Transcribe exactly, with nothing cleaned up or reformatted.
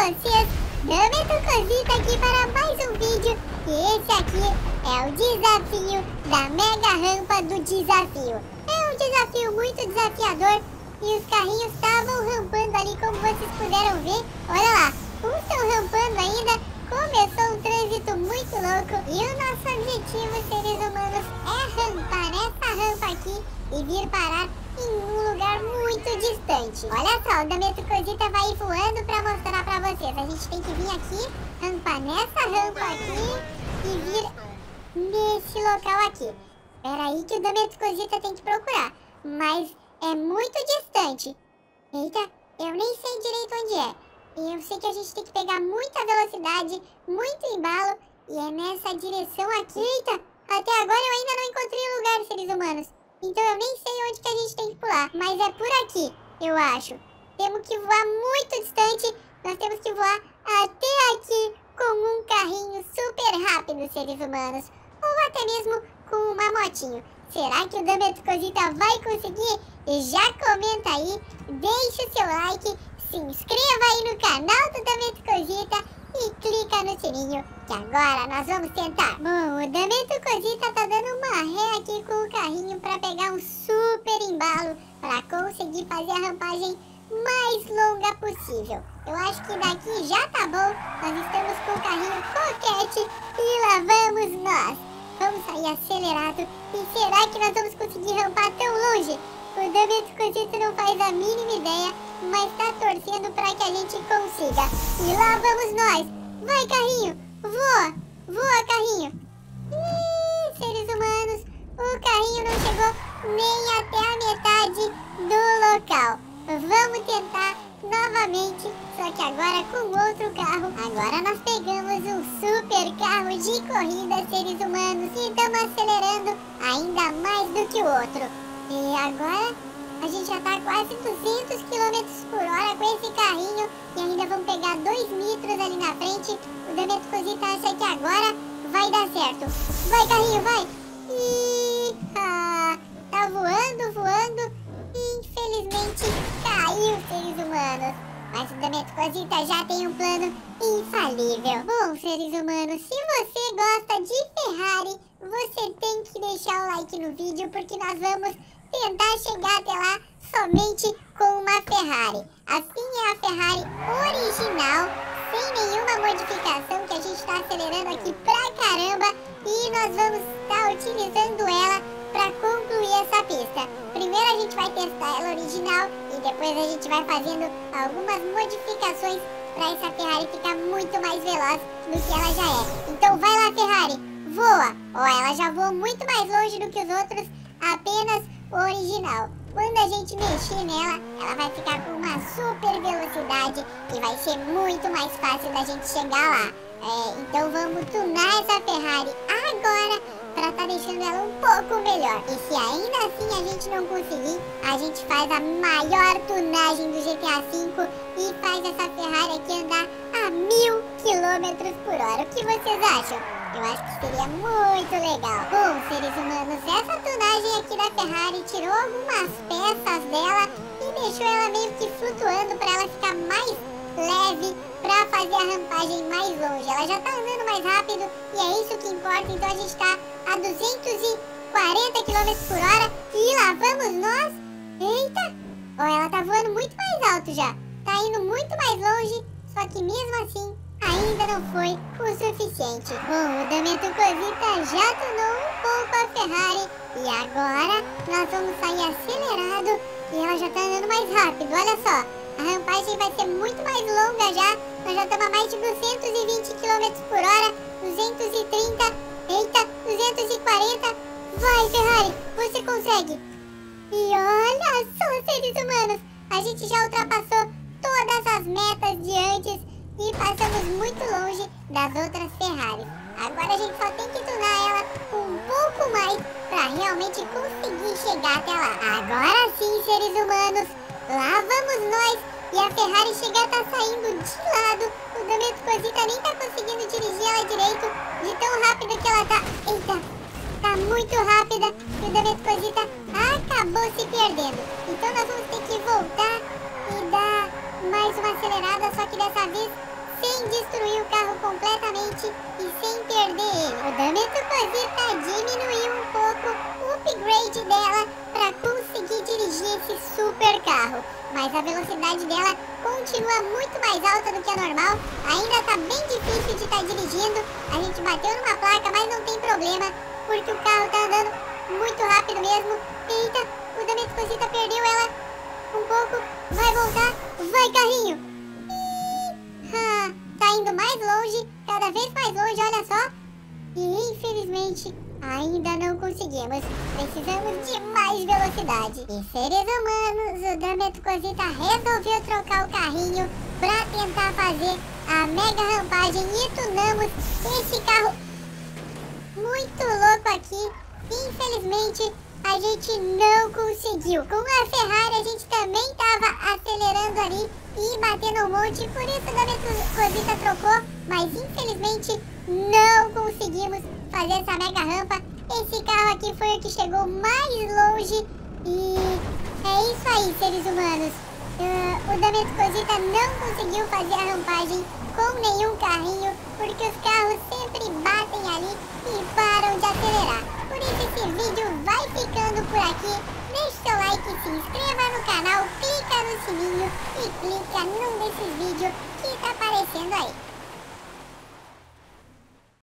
vocês, Dameto Cosita aqui para mais um vídeo. E esse aqui é o desafio da mega rampa do desafio. É um desafio muito desafiador e os carrinhos estavam rampando ali, como vocês puderam ver. Olha lá, uns estão rampando ainda. Começou um trânsito muito louco e o nosso objetivo, seres humanos, é rampar nessa rampa aqui e vir parar em um lugar muito distante. Olha só, o Dameto Cosita vai voando para mostrar para vocês. A gente tem que vir aqui, rampar nessa rampa aqui e vir nesse local aqui. Espera aí que o Dameto Cosita tem que procurar, mas é muito distante. Eita, eu nem sei direito onde é. Eu sei que a gente tem que pegar muita velocidade, muito embalo, e é nessa direção aqui. Eita, até agora eu ainda não encontrei lugar, seres humanos. Então eu nem sei onde que a gente tem que pular, mas é por aqui, eu acho. Temos que voar muito distante, nós temos que voar até aqui com um carrinho super rápido, seres humanos. Ou até mesmo com uma motinho. Será que o Dameto Cosita vai conseguir? Já comenta aí, deixa o seu like, se inscreva aí no canal do Dameto Cosita e clica no sininho, que agora nós vamos tentar. Bom, o Dameto Cosita tá dando uma ré aqui com o carrinho para pegar um super embalo para conseguir fazer a rampagem mais longa possível. Eu acho que daqui já tá bom, nós estamos com o carrinho coquete e lá vamos nós. Vamos sair acelerado e será que nós vamos conseguir rampar tão longe? O Dameto Cosita não faz a mínima ideia, mas tá torcendo para que a gente consiga. E lá vamos nós. Vai, carrinho, voa, voa, carrinho. Ih, seres humanos, o carrinho não chegou nem até a metade do local. Vamos tentar novamente, só que agora com outro carro. Agora nós pegamos um super carro de corrida, seres humanos, e estamos acelerando ainda mais do que o outro. E agora a gente já tá quase duzentos quilômetros por hora com esse carrinho e ainda vamos pegar dois nitros ali na frente. O Dameto Cosita acha que agora vai dar certo. Vai, carrinho, vai! Ih, ah, tá voando, voando e infelizmente caiu, seres humanos. Mas o Dameto Cosita já tem um plano infalível. Bom, seres humanos, se você gosta de Ferrari, você tem que deixar o like no vídeo, porque nós vamos tentar chegar até lá somente com uma Ferrari. Assim é a Ferrari original, sem nenhuma modificação, que a gente está acelerando aqui pra caramba. E nós vamos estar utilizando ela para concluir essa pista. Primeiro a gente vai testar ela original e depois a gente vai fazendo algumas modificações para essa Ferrari ficar muito mais veloz do que ela já é. Então vai lá, Ferrari, voa! Ó, ela já voou muito mais longe do que os outros, apenas o original. Quando a gente mexer nela, ela vai ficar com uma super velocidade e vai ser muito mais fácil da gente chegar lá. É, então vamos tunar essa Ferrari agora para tá deixando ela um pouco melhor. E se ainda assim a gente não conseguir, a gente faz a maior tunagem do G T A cinco e faz essa Ferrari aqui andar a mil quilômetros por hora. O que vocês acham? Eu acho que seria muito legal. Bom, seres humanos, essa tunagem aqui da Ferrari tirou algumas peças dela e deixou ela meio que flutuando para ela ficar mais leve para fazer a rampagem mais longe. Ela já tá andando mais rápido e é isso que importa. Então a gente tá a duzentos e quarenta quilômetros por hora e lá vamos nós. Eita, ó, ela tá voando muito mais alto já. Tá indo muito mais longe, só que mesmo assim ainda não foi o suficiente. Bom, o Dameto Cosita já tunou um pouco a Ferrari e agora nós vamos sair acelerado e ela já tá andando mais rápido. Olha só, a rampagem vai ser muito mais longa já. Nós já estamos a mais de duzentos e vinte quilômetros por hora, duzentos e trinta, eita, duzentos e quarenta. Vai, Ferrari, você consegue. E olha só, seres humanos, a gente já ultrapassou todas as metas de antes e passamos muito longe das outras Ferraris. Agora a gente só tem que tunar ela um pouco mais para realmente conseguir chegar até lá. Agora sim, seres humanos, lá vamos nós. E a Ferrari chega a tá saindo de lado. O Dameto Cosita nem tá conseguindo dirigir ela direito, de tão rápida que ela tá. Eita, tá muito rápida e o Dameto Cosita acabou se perdendo. Então nós vamos ter que voltar e dar mais uma acelerada, só que dessa vez sem destruir o carro completamente e sem perder ele. O da muito Cosita diminuiu um pouco o upgrade dela para conseguir dirigir esse super carro, mas a velocidade dela continua muito mais alta do que a normal. Ainda tá bem difícil de estar dirigindo. A gente bateu numa placa, mas não tem problema, porque o carro tá andando muito rápido mesmo. Eita, o da muito Cosita perdeu ela um pouco. Vai voltar, vai carrinho. Ah, tá indo mais longe, cada vez mais longe, olha só. E infelizmente ainda não conseguimos. Precisamos de mais velocidade. E seres humanos, o da muito Cosita resolveu trocar o carrinho pra tentar fazer a mega rampagem e tunamos esse carro muito louco aqui. Infelizmente a gente não conseguiu. Com a Ferrari a gente também tava acelerando ali e batendo um monte, por isso a muito Cosita trocou, mas infelizmente não conseguimos fazer essa mega rampa. Esse carro aqui foi o que chegou mais longe e é isso aí, seres humanos. Uh, o da muito Cosita não conseguiu fazer a rampagem com nenhum carrinho, porque os carros sempre batem ali e param de acelerar. Por isso esse vídeo vai ficando por aqui. Deixe seu like, se inscreva no canal, clica no sininho e clica num desses vídeos que tá aparecendo aí.